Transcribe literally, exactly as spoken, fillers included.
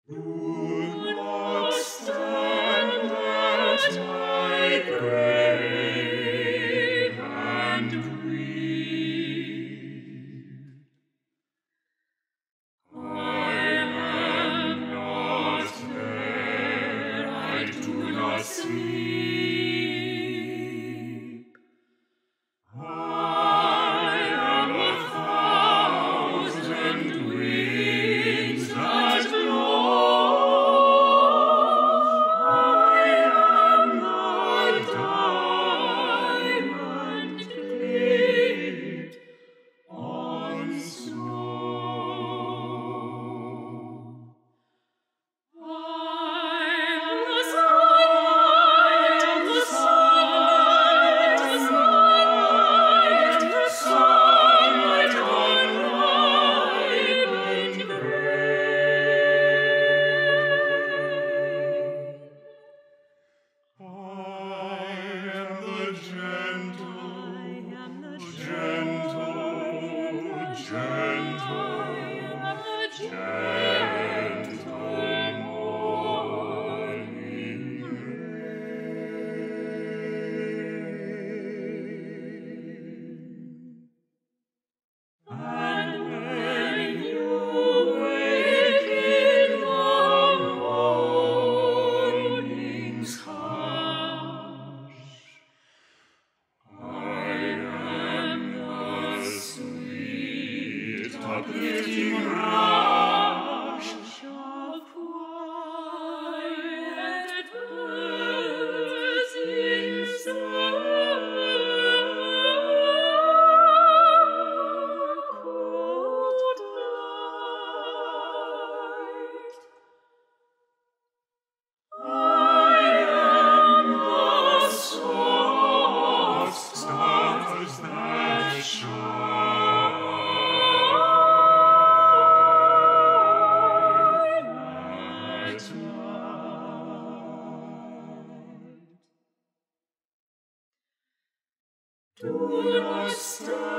Do not stand at my grave and weep. I am not there, I do not sleep. I am a thousand wings that blow. I am the diamond clipped on snow. I am the sunlight, the sunlight, the sunlight, the sunlight unripened grain. I am the gentle, gentle, gentle, gentle morning rain. And when you wake in the morning's hush, I am the sweet uplifting rush of quiet birds in circled light. I am the soft stars that shine at night. Do not stand